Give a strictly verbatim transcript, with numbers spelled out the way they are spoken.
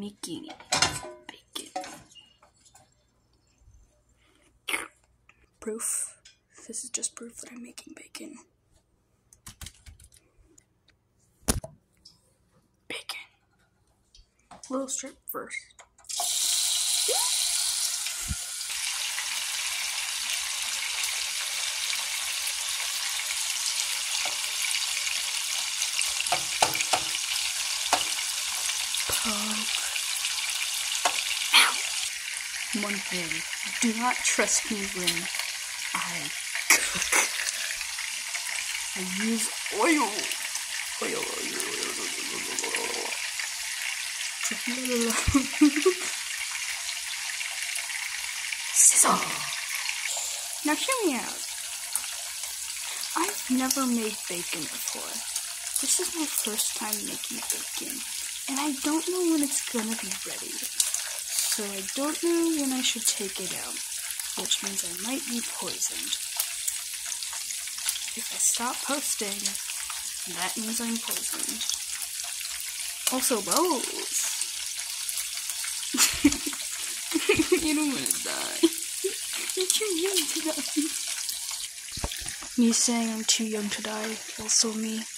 making bacon. Proof. This is just proof that I'm making bacon. Bacon. Little strip first. Pump. Ow! One thing, do not trust me when I cook. I use oil. Oil, oil, oil, oil. Sizzle. Now hear me out. I've never made bacon before. This is my first time making bacon, and I don't know when it's gonna be ready. So I don't know when I should take it out, which means I might be poisoned. If I stop posting, that means I'm poisoned. Also, bubbles. You don't want to die. You're too young to die. Me saying I'm too young to die, also me.